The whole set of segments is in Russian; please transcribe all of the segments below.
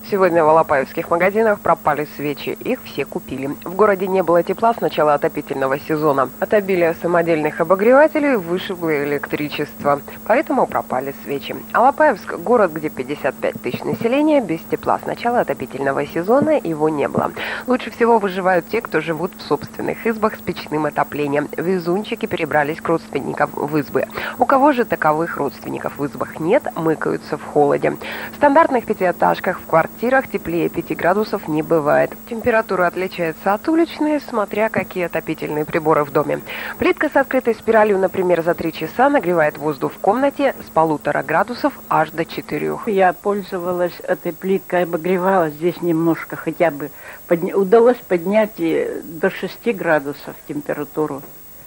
Сегодня в алапаевских магазинах пропали свечи. Их все купили. В городе не было тепла с начала отопительного сезона. От обилия самодельных обогревателей вышибло электричество. Поэтому пропали свечи. Алапаевск – город, где 55 тысяч населения. Без тепла с начала отопительного сезона его не было. Лучше всего выживают те, кто живут в собственных избах с печным отоплением. Везунчики перебрались к родственникам в избы. У кого же таковых родственников в избах нет, мыкаются в холоде. В стандартных пятиэтажках в квартирах теплее 5 градусов не бывает. Температура отличается от уличной, смотря какие отопительные приборы в доме. Плитка с открытой спиралью, например, за 3 часа нагревает воздух в комнате с 1,5 градусов аж до 4. Я пользовалась этой плиткой, обогревала здесь немножко, хотя бы удалось поднять до 6 градусов температуру.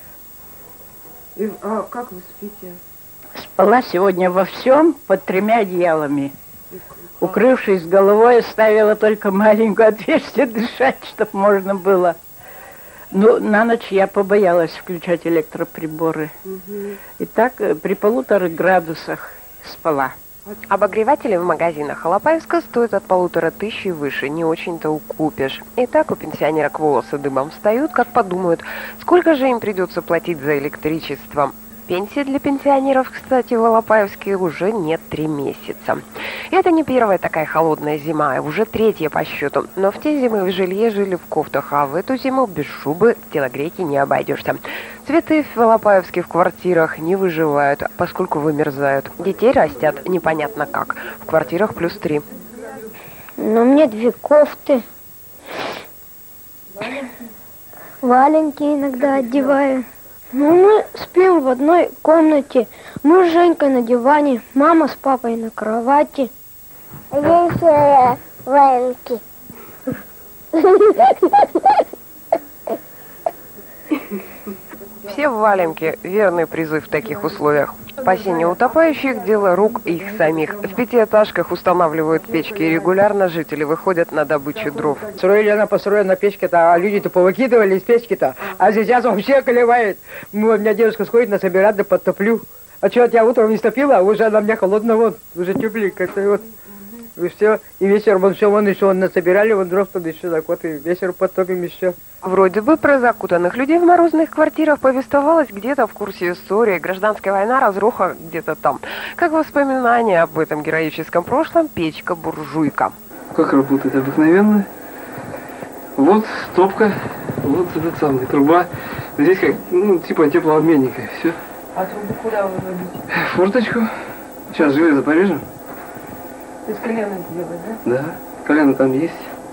А как вы спите? Спала сегодня во всем под 3 одеялами. Укрывшись головой, оставила только маленькое отверстие дышать, чтобы можно было. Ну, на ночь я побоялась включать электроприборы. И так при 1,5 градусах спала. Обогреватели в магазинах Алапаевска стоят от 1500 и выше, не очень-то укупишь. И так у пенсионерок волосы дыбом встают, как подумают, сколько же им придется платить за электричество. Пенсии для пенсионеров, кстати, в Алапаевске уже нет 3 месяца. И это не первая такая холодная зима, а уже 3-я по счету. Но в те зимы в жилье жили в кофтах, а в эту зиму без шубы телогрейки не обойдешься. Цветы в Алапаевске в квартирах не выживают, поскольку вымерзают. Детей растят непонятно как. В квартирах +3. Ну, мне 2 кофты. Валенки иногда одеваю. Ну, мы спим в одной комнате. Мы с Женькой на диване, мама с папой на кровати. Здесь валенки. Все в валенке – верный призыв в таких условиях. Спасение утопающих – дело рук их самих. В 5-этажках устанавливают печки, и регулярно жители выходят на добычу дров. Строили она построена печки-то, а люди-то повыкидывали из печки-то, а сейчас вообще колевает. У меня девушка сходит на собирать, да подтоплю. А что, я утром не стопила, а уже она мне холодно, вот, уже тепленько-то, вот. И все, и вечером вон все, вон еще насобирали, вон дров туда еще так вот, и вечером потопим еще. Вроде бы про закутанных людей в морозных квартирах повествовалось где-то в курсе истории. Гражданская война, разруха где-то там. Как воспоминание об этом героическом прошлом, печка-буржуйка. Как работает обыкновенно? Вот топка, вот этот самый труба. Здесь как, ну, типа теплообменника, и все. А трубу куда вы вводите? Форточку. Сейчас железо порежем. То есть колено сделать, да? Да, колено там есть.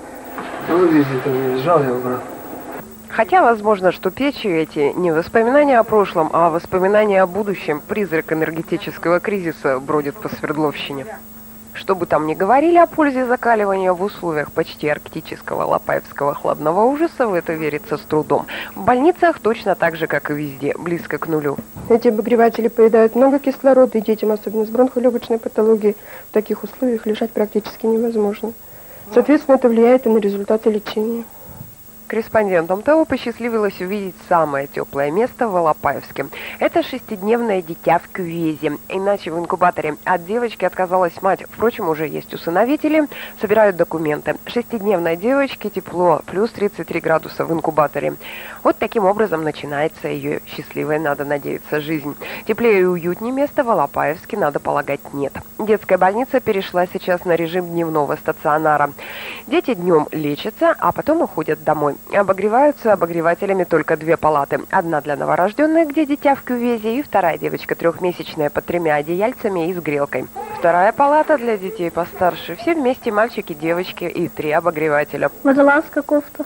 А вот здесь там сжал, я убрал. Хотя, возможно, что печи эти не воспоминания о прошлом, а воспоминания о будущем. Призрак энергетического кризиса бродит по Свердловщине. Что бы там ни говорили о пользе закаливания в условиях почти арктического алапаевского хладного ужаса, в это верится с трудом. В больницах точно так же, как и везде, близко к нулю. Эти обогреватели поедают много кислорода, и детям, особенно с бронхолегочной патологией, в таких условиях лежать практически невозможно. Соответственно, это влияет и на результаты лечения. Корреспондентам ТО посчастливилось увидеть самое теплое место в Алапаевске. Это 6-дневное дитя в кювезе. Иначе в инкубаторе от девочки отказалась мать. Впрочем, уже есть усыновители, собирают документы. 6-дневной девочке тепло, плюс 33 градуса в инкубаторе. Вот таким образом начинается ее счастливая, надо надеяться, жизнь. Теплее и уютнее места в Алапаевске, надо полагать, нет. Детская больница перешла сейчас на режим дневного стационара. Дети днем лечатся, а потом уходят домой. Обогреваются обогревателями только 2 палаты. Одна для новорожденных, где дитя в кювезе, и вторая девочка 3-месячная под 3 одеяльцами и с грелкой. Вторая палата для детей постарше. Все вместе мальчики, девочки и 3 обогревателя. Водолазка, кофта.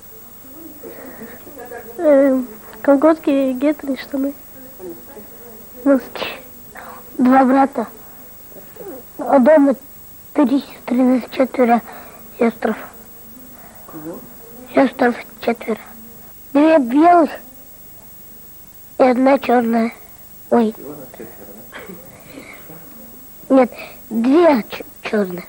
Колготки, гетры, штаны. Носки. 2 брата. А дома 3 сестры, 4 сестров. Сестр 4. 2 белых и 1 черная. Ой. Нет, 2 черных.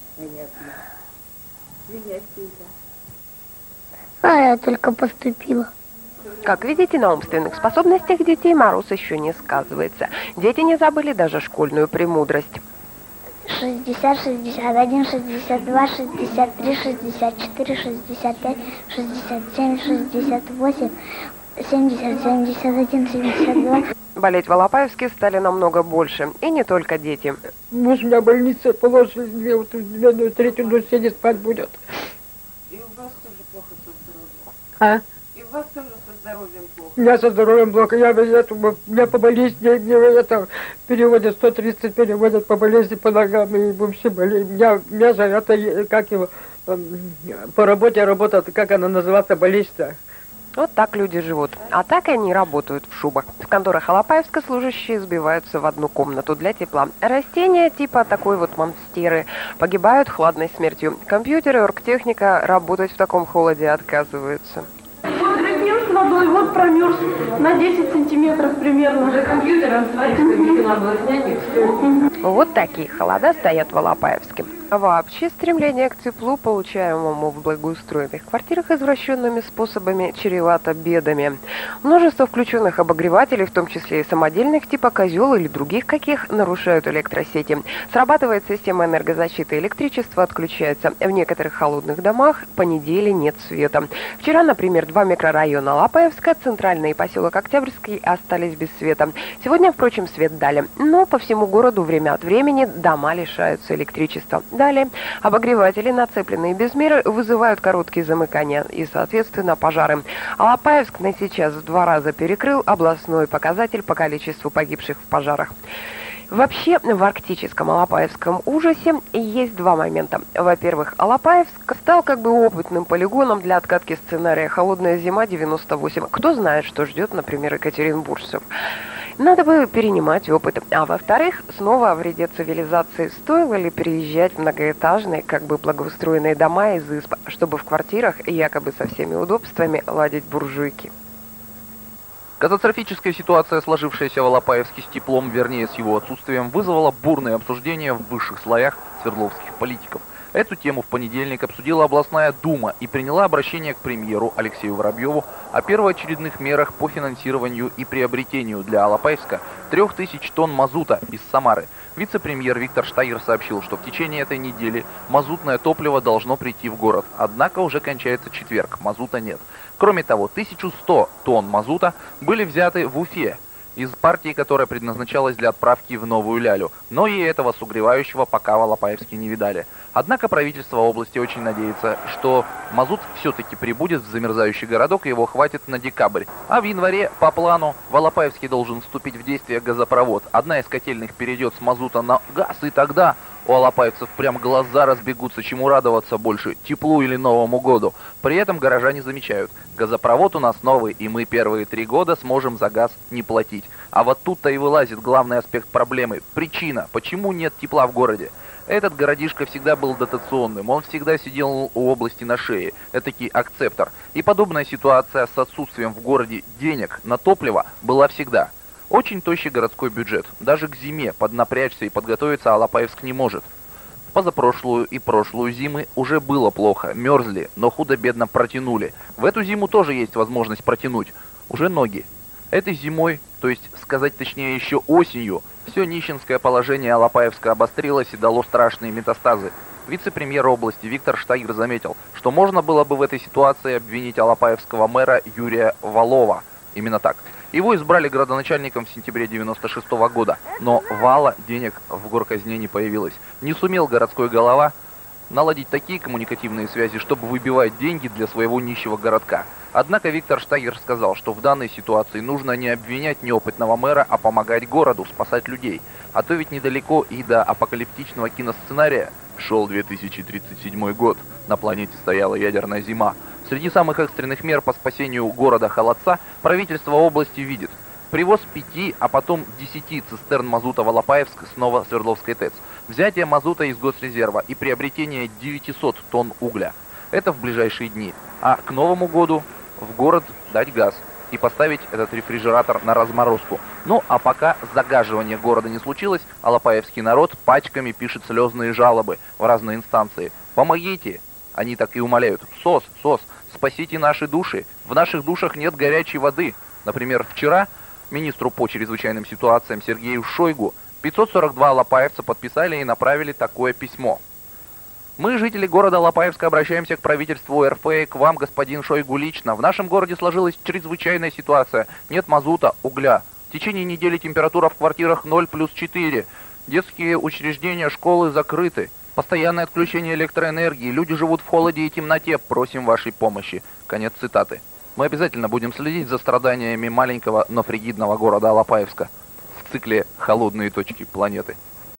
А я только поступила. Как видите, на умственных способностях детей мороз еще не сказывается. Дети не забыли даже школьную премудрость. 60, 61, 62, 63, 64, 65, 67, 68, 70, 71, 72. Болеть в Алапаевске стали намного больше, и не только дети. Муж меня в больнице положили, вот третью ночь сидит, спать будет. И у вас тоже плохо со здоровьем? А? И у вас тоже со здоровьем плохо? У меня со здоровьем плохо. У меня по болезни, мне это переводят 130, переводят по болезни, по ногам, и вообще болезнь. У меня же это, как его, по работе работа, как она называется, болезнь-то. Вот так люди живут. А так они работают в шубах. В конторах Алапаевска служащие сбиваются в одну комнату для тепла. Растения типа такой вот монстеры погибают хладной смертью. Компьютеры, оргтехника работать в таком холоде отказываются. Дракнин с водой, вот промерз на 10 сантиметров примерно. За компьютером смотришь, как надо было снять. Вот такие холода стоят в Алапаевске. А вообще стремление к теплу, получаемому в благоустроенных квартирах извращенными способами, чревато бедами. Множество включенных обогревателей, в том числе и самодельных, типа козел или других каких, нарушают электросети. Срабатывает система энергозащиты, электричество отключается. В некоторых холодных домах по неделе нет света. Вчера, например, 2 микрорайона Алапаевска, центральный и поселок Октябрьский, остались без света. Сегодня, впрочем, свет дали. Но по всему городу время от времени дома лишаются электричества. Далее, обогреватели, нацепленные без меры, вызывают короткие замыкания и, соответственно, пожары. Алапаевск на сейчас в 2 раза перекрыл областной показатель по количеству погибших в пожарах. Вообще, в арктическом Алапаевском ужасе есть 2 момента. Во-первых, Алапаевск стал как бы опытным полигоном для откатки сценария «Холодная зима 98». Кто знает, что ждет, например, екатеринбуржцев. Надо бы перенимать опыт. А во-вторых, снова о вреде цивилизации. Стоило ли переезжать в многоэтажные, как бы благоустроенные дома из изб, чтобы в квартирах, якобы со всеми удобствами, ладить буржуйки? Катастрофическая ситуация, сложившаяся в Алапаевске с теплом, вернее с его отсутствием, вызвала бурные обсуждения в высших слоях свердловских политиков. Эту тему в понедельник обсудила областная дума и приняла обращение к премьеру Алексею Воробьеву о первоочередных мерах по финансированию и приобретению для Алапаевска 3000 тонн мазута из Самары. Вице-премьер Виктор Штайгер сообщил, что в течение этой недели мазутное топливо должно прийти в город. Однако уже кончается четверг, мазута нет. Кроме того, 1100 тонн мазута были взяты в Уфе из партии, которая предназначалась для отправки в Новую Лялю. Но и этого сугревающего пока в Алапаевске не видали. Однако правительство области очень надеется, что мазут все-таки прибудет в замерзающий городок и его хватит на декабрь. А в январе по плану в Алапаевске должен вступить в действие газопровод. Одна из котельных перейдет с мазута на газ, и тогда у алапаевцев прям глаза разбегутся, чему радоваться больше, теплу или Новому году. При этом горожане замечают, газопровод у нас новый, и мы первые 3 года сможем за газ не платить. А вот тут-то и вылазит главный аспект проблемы. Причина, почему нет тепла в городе. Этот городишко всегда был дотационным, он всегда сидел у области на шее, этакий акцептор. И подобная ситуация с отсутствием в городе денег на топливо была всегда. Очень тощий городской бюджет. Даже к зиме поднапрячься и подготовиться Алапаевск не может. Позапрошлую и прошлую зимы уже было плохо, мерзли, но худо-бедно протянули. В эту зиму тоже есть возможность протянуть. Уже ноги. Этой зимой, то есть сказать точнее еще осенью, все нищенское положение Алапаевска обострилось и дало страшные метастазы. Вице-премьер области Виктор Штайгер заметил, что можно было бы в этой ситуации обвинить алапаевского мэра Юрия Валова. Именно так. Его избрали градоначальником в сентябре 96 года, но вала денег в горказне не появилось. Не сумел городской голова наладить такие коммуникативные связи, чтобы выбивать деньги для своего нищего городка. Однако Виктор Штайгер сказал, что в данной ситуации нужно не обвинять неопытного мэра, а помогать городу, спасать людей. А то ведь недалеко и до апокалиптичного киносценария шел 2037 год, на планете стояла ядерная зима. Среди самых экстренных мер по спасению города Холодца правительство области видит привоз 5, а потом 10 цистерн мазута в Алапаевск с Новосвердловской ТЭЦ, взятие мазута из госрезерва и приобретение 900 тонн угля. Это в ближайшие дни. А к Новому году в город дать газ и поставить этот рефрижератор на разморозку. Ну а пока загаживание города не случилось, алапаевский народ пачками пишет слезные жалобы в разные инстанции. Помогите! Они так и умоляют. СОС, спасите наши души. В наших душах нет горячей воды. Например, вчера министру по чрезвычайным ситуациям Сергею Шойгу 542 алапаевца подписали и направили такое письмо. Мы, жители города Алапаевска, обращаемся к правительству РФ и к вам, господин Шойгу, лично. В нашем городе сложилась чрезвычайная ситуация. Нет мазута, угля. В течение недели температура в квартирах 0+4. Детские учреждения, школы закрыты. Постоянное отключение электроэнергии. Люди живут в холоде и темноте. Просим вашей помощи. Конец цитаты. Мы обязательно будем следить за страданиями маленького, но фригидного города Алапаевска в цикле «Холодные точки планеты».